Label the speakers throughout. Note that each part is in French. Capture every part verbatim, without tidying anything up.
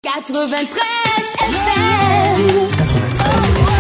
Speaker 1: quatre-vingt-treize F M.
Speaker 2: quatre-vingt-treize F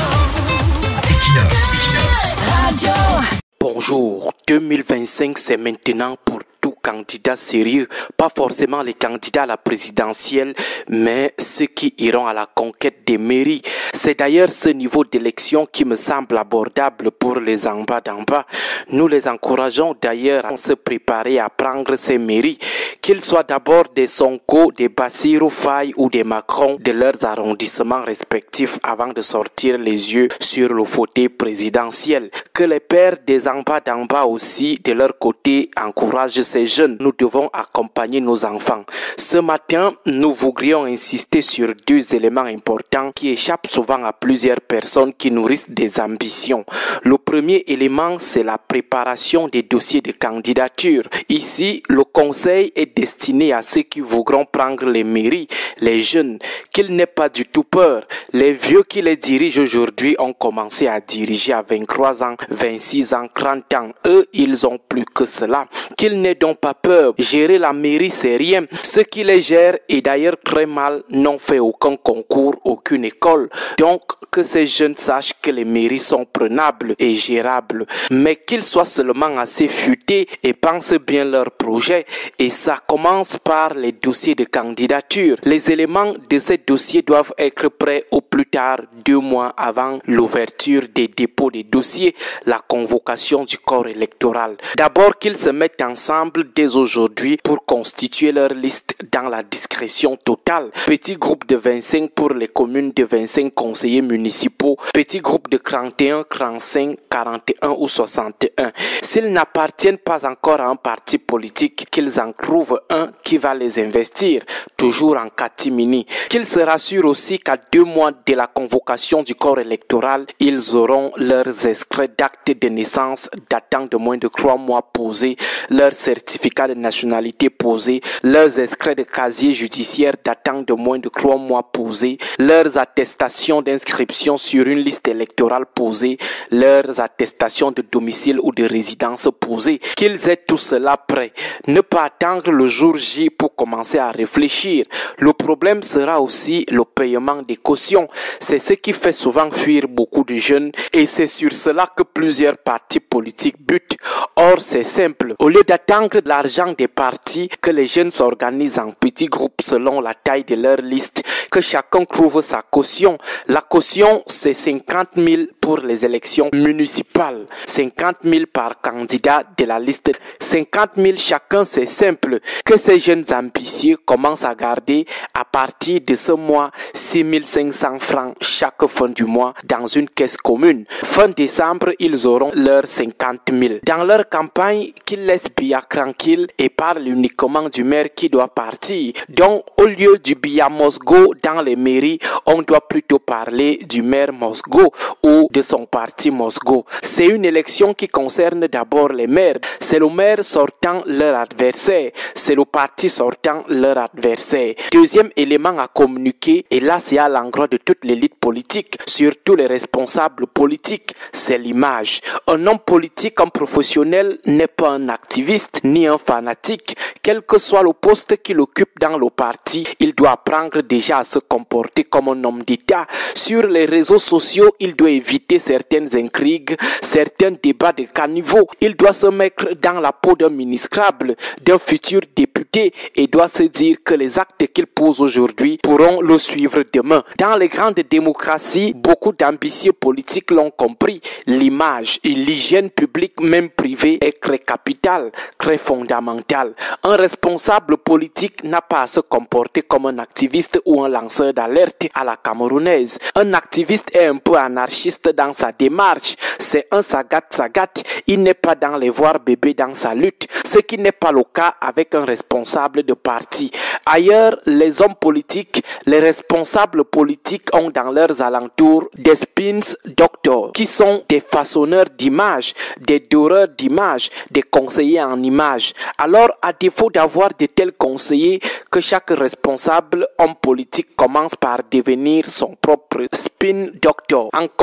Speaker 2: M. Equinox.
Speaker 1: Radio.
Speaker 3: Bonjour, deux mille vingt-cinq c'est maintenant pour tout candidat sérieux, pas forcément les candidats à la présidentielle, mais ceux qui iront à la conquête des mairies. C'est d'ailleurs ce niveau d'élection qui me semble abordable pour les en bas d'en bas. Nous les encourageons d'ailleurs à se préparer à prendre ces mairies, qu'ils soient d'abord des Sonko, des Bassirou Faye ou des Macron de leurs arrondissements respectifs avant de sortir les yeux sur le fauteuil présidentiel. Que les pères des en bas d'en bas aussi, de leur côté, encouragent ces jeunes. Nous devons accompagner nos enfants. Ce matin, nous voudrions insister sur deux éléments importants qui échappent souvent à plusieurs personnes qui nourrissent des ambitions. Le premier élément, c'est la préparation des dossiers de candidature. Ici, le conseil est destiné à ceux qui voudront prendre les mairies, les jeunes, qu'ils n'aient pas du tout peur. Les vieux qui les dirigent aujourd'hui ont commencé à diriger à vingt-trois ans, vingt-six ans, trente ans. Eux, ils ont plus que cela. Qu'ils n'aient donc pas peur. Gérer la mairie, c'est rien. Ceux qui les gèrent, et d'ailleurs très mal, n'ont fait aucun concours, aucune école. Donc, que ces jeunes sachent que les mairies sont prenables et gérables, mais qu'ils soient seulement assez futés et pensent bien leur projet. Et ça commence par les dossiers de candidature. Les éléments de ces dossiers doivent être prêts au plus tard deux mois avant l'ouverture des dépôts des dossiers, la convocation du corps électoral. D'abord qu'ils se mettent ensemble dès aujourd'hui pour constituer leur liste dans la discrétion totale. Petit groupe de vingt-cinq pour les communes de vingt-cinq conseillers municipaux, petit groupe de trente et un, trente-cinq, quarante et un ou soixante et un. S'ils n'appartiennent pas encore à un parti politique, qu'ils en trouvent un qui va les investir, toujours en catimini. Qu'ils se rassurent aussi qu'à deux mois de la convocation du corps électoral, ils auront leurs extraits d'actes de naissance datant de moins de trois mois posés, leurs certificats de nationalité posés, leurs extraits de casier judiciaire datant de moins de trois mois posés, leurs attestations d'inscription sur une liste électorale posée, leurs attestations de domicile ou de résidence posées, qu'ils aient tout cela prêt. Ne pas attendre le jour J pour commencer à réfléchir. Le problème sera aussi le paiement des cautions. C'est ce qui fait souvent fuir beaucoup de jeunes et c'est sur cela que plusieurs partis politiques butent. Or, c'est simple. Au lieu d'attendre l'argent des partis, que les jeunes s'organisent en petits groupes selon la taille de leur liste, que chacun trouve sa caution. La caution, c'est cinquante mille pour les élections municipales. cinquante mille par candidat de la liste. cinquante mille chacun, c'est simple. Que ces jeunes ambitieux commencent à garder à partir de ce mois six mille cinq cents francs chaque fin du mois dans une caisse commune. Fin décembre, ils auront leurs cinquante mille. Dans leur campagne, qu'ils laissent Biya tranquille et parlent uniquement du maire qui doit partir. Donc, au lieu du Biya Mosgo dans les mairies, on doit plutôt parler du maire Mosgo ou de son parti Mosgo. C'est une élection qui concerne d'abord les maires. C'est le maire sortant leur adversaire. C'est le parti sortant leur adversaire. Deuxième élément à communiquer, et là c'est à l'endroit de toute l'élite politique, surtout les responsables politiques, c'est l'image. Un homme politique, un professionnel, n'est pas un activiste ni un fanatique. Quel que soit le poste qu'il occupe dans le parti, il doit apprendre déjà à se comporter comme un homme d'État. Sur les réseaux sociaux, il doit éviter certaines intrigues, certains débats de caniveau. Il doit se mettre dans la peau d'un ministrable, d'un futur député et doit se dire que les actes qu'il pose aujourd'hui pourront le suivre demain. Dans les grandes démocraties, beaucoup d'ambitieux politiques l'ont compris. L'image et l'hygiène publique, même privée, est très capitale, très fondamentale. Un responsable politique n'a pas à se comporter comme un activiste ou un lanceur d'alerte à la camerounaise. Un activiste est un peu anarchiste dans sa démarche. C'est un sagat-sagat. Il n'est pas dans les voir bébés dans sa lutte. Ce qui n'est pas le cas avec un responsable de parti. Ailleurs, les hommes politiques, les responsables politiques ont dans leurs alentours des spins doctors qui sont des façonneurs d'images, des doreurs d'images, des conseillers en images. Alors, à défaut d'avoir de tels conseillers, que chaque responsable homme politique commence par devenir son propre spin doctor. En commençant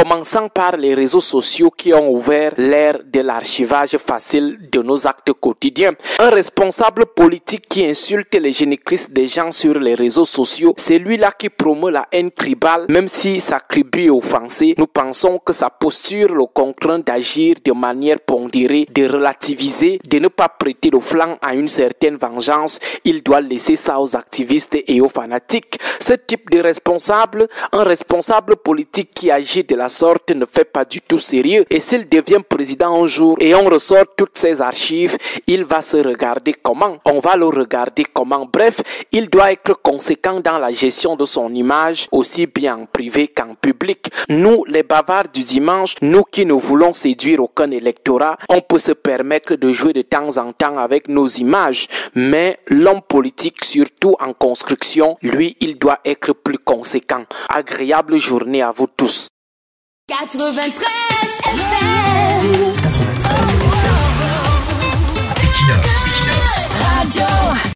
Speaker 3: commençant par les réseaux sociaux qui ont ouvert l'ère de l'archivage facile de nos actes quotidiens. Un responsable politique qui insulte les génécristes des gens sur les réseaux sociaux, c'est lui-là qui promeut la haine tribale, même si sa tribu est offensée. Nous pensons que sa posture le contraint d'agir de manière pondérée, de relativiser, de ne pas prêter le flanc à une certaine vengeance. Il doit laisser ça aux activistes et aux fanatiques. Ce type de responsable, un responsable politique qui agit de la sorte ne fait pas du tout sérieux. Et s'il devient président un jour et on ressort toutes ses archives, il va se regarder comment? On va le regarder comment? Bref, il doit être conséquent dans la gestion de son image, aussi bien en privé qu'en public. Nous, les bavards du dimanche, nous qui ne voulons séduire aucun électorat, on peut se permettre de jouer de temps en temps avec nos images. Mais l'homme politique, surtout en construction, lui, il doit être plus conséquent. Agréable journée à vous tous.
Speaker 1: quatre-vingt-treize F M.
Speaker 2: quatre-vingt-treize F M. Equinox.
Speaker 1: Radio.